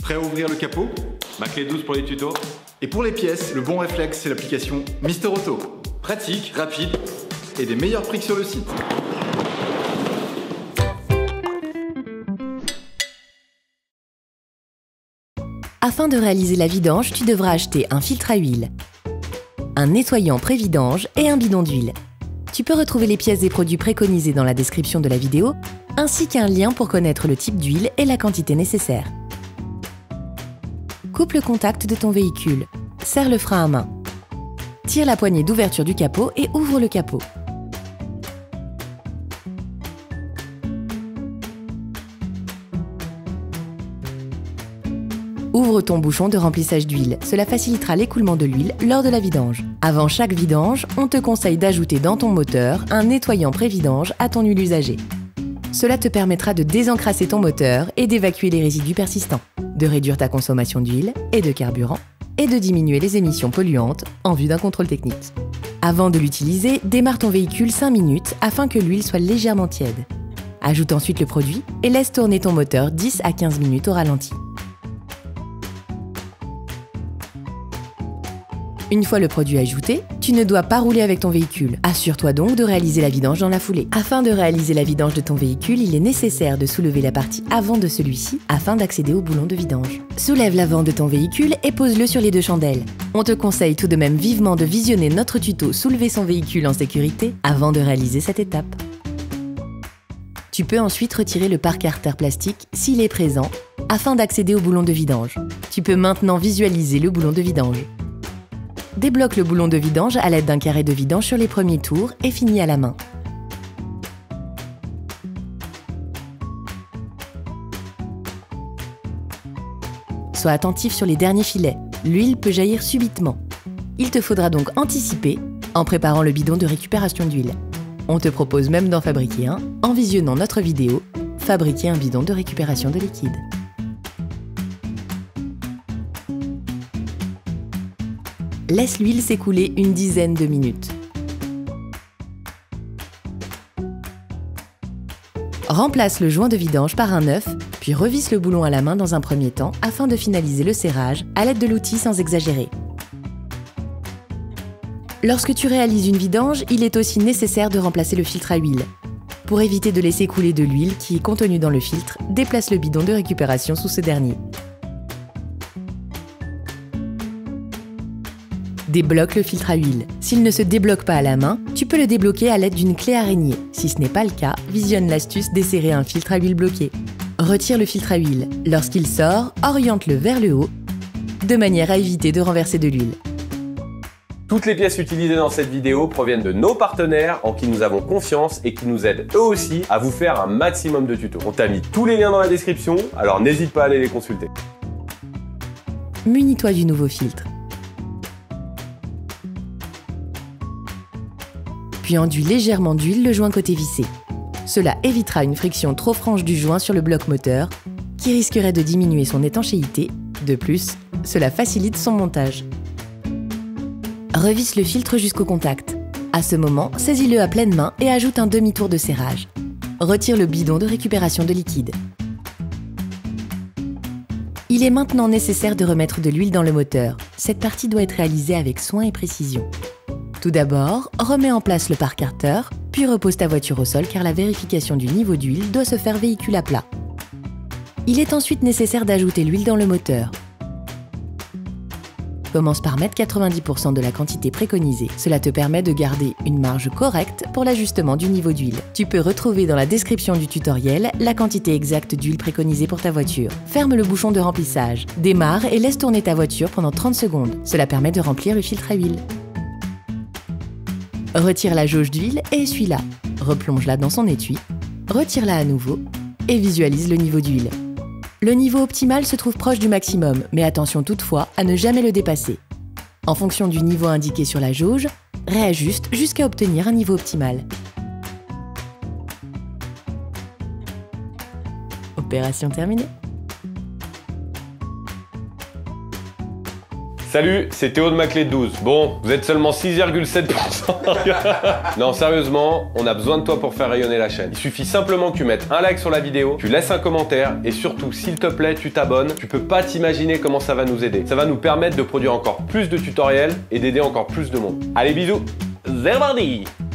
Prêt à ouvrir le capot? Ma clé douce pour les tutos. Et pour les pièces, le bon réflexe, c'est l'application Mister Auto. Pratique, rapide et des meilleurs prix que sur le site. Afin de réaliser la vidange, tu devras acheter un filtre à huile, un nettoyant pré-vidange et un bidon d'huile. Tu peux retrouver les pièces et produits préconisés dans la description de la vidéo, ainsi qu'un lien pour connaître le type d'huile et la quantité nécessaire. Coupe le contact de ton véhicule, serre le frein à main. Tire la poignée d'ouverture du capot et ouvre le capot. Ouvre ton bouchon de remplissage d'huile, cela facilitera l'écoulement de l'huile lors de la vidange. Avant chaque vidange, on te conseille d'ajouter dans ton moteur un nettoyant pré-vidange à ton huile usagée. Cela te permettra de désencrasser ton moteur et d'évacuer les résidus persistants, de réduire ta consommation d'huile et de carburant, et de diminuer les émissions polluantes en vue d'un contrôle technique. Avant de l'utiliser, démarre ton véhicule 5 minutes afin que l'huile soit légèrement tiède. Ajoute ensuite le produit et laisse tourner ton moteur 10 à 15 minutes au ralenti. Une fois le produit ajouté, tu ne dois pas rouler avec ton véhicule. Assure-toi donc de réaliser la vidange dans la foulée. Afin de réaliser la vidange de ton véhicule, il est nécessaire de soulever la partie avant de celui-ci afin d'accéder au boulon de vidange. Soulève l'avant de ton véhicule et pose-le sur les deux chandelles. On te conseille tout de même vivement de visionner notre tuto Soulever son véhicule en sécurité avant de réaliser cette étape. Tu peux ensuite retirer le pare-carter plastique s'il est présent afin d'accéder au boulon de vidange. Tu peux maintenant visualiser le boulon de vidange. Débloque le boulon de vidange à l'aide d'un carré de vidange sur les premiers tours et finis à la main. Sois attentif sur les derniers filets, l'huile peut jaillir subitement. Il te faudra donc anticiper en préparant le bidon de récupération d'huile. On te propose même d'en fabriquer un en visionnant notre vidéo « Fabriquer un bidon de récupération de liquide ». Laisse l'huile s'écouler une dizaine de minutes. Remplace le joint de vidange par un neuf, puis revisse le boulon à la main dans un premier temps afin de finaliser le serrage à l'aide de l'outil sans exagérer. Lorsque tu réalises une vidange, il est aussi nécessaire de remplacer le filtre à huile. Pour éviter de laisser couler de l'huile qui est contenue dans le filtre, déplace le bidon de récupération sous ce dernier. Débloque le filtre à huile. S'il ne se débloque pas à la main, tu peux le débloquer à l'aide d'une clé araignée. Si ce n'est pas le cas, visionne l'astuce desserrer un filtre à huile bloqué. Retire le filtre à huile. Lorsqu'il sort, oriente-le vers le haut, de manière à éviter de renverser de l'huile. Toutes les pièces utilisées dans cette vidéo proviennent de nos partenaires en qui nous avons confiance et qui nous aident eux aussi à vous faire un maximum de tutos. On t'a mis tous les liens dans la description, alors n'hésite pas à aller les consulter. Munis-toi du nouveau filtre. Puis enduis légèrement d'huile le joint côté vissé. Cela évitera une friction trop franche du joint sur le bloc moteur, qui risquerait de diminuer son étanchéité. De plus, cela facilite son montage. Revisse le filtre jusqu'au contact. À ce moment, saisis-le à pleine main et ajoute un demi-tour de serrage. Retire le bidon de récupération de liquide. Il est maintenant nécessaire de remettre de l'huile dans le moteur. Cette partie doit être réalisée avec soin et précision. Tout d'abord, remets en place le pare-carter, puis repose ta voiture au sol car la vérification du niveau d'huile doit se faire véhicule à plat. Il est ensuite nécessaire d'ajouter l'huile dans le moteur. Commence par mettre 90% de la quantité préconisée. Cela te permet de garder une marge correcte pour l'ajustement du niveau d'huile. Tu peux retrouver dans la description du tutoriel la quantité exacte d'huile préconisée pour ta voiture. Ferme le bouchon de remplissage. Démarre et laisse tourner ta voiture pendant 30 secondes. Cela permet de remplir le filtre à huile. Retire la jauge d'huile et essuie-la. Replonge-la dans son étui, retire-la à nouveau et visualise le niveau d'huile. Le niveau optimal se trouve proche du maximum, mais attention toutefois à ne jamais le dépasser. En fonction du niveau indiqué sur la jauge, réajuste jusqu'à obtenir un niveau optimal. Opération terminée. Salut, c'est Théo de ma clé de 12. Bon, vous êtes seulement 6,7%. Non, sérieusement, on a besoin de toi pour faire rayonner la chaîne. Il suffit simplement que tu mettes un like sur la vidéo, tu laisses un commentaire et surtout, s'il te plaît, tu t'abonnes. Tu peux pas t'imaginer comment ça va nous aider. Ça va nous permettre de produire encore plus de tutoriels et d'aider encore plus de monde. Allez, bisous. C'est parti.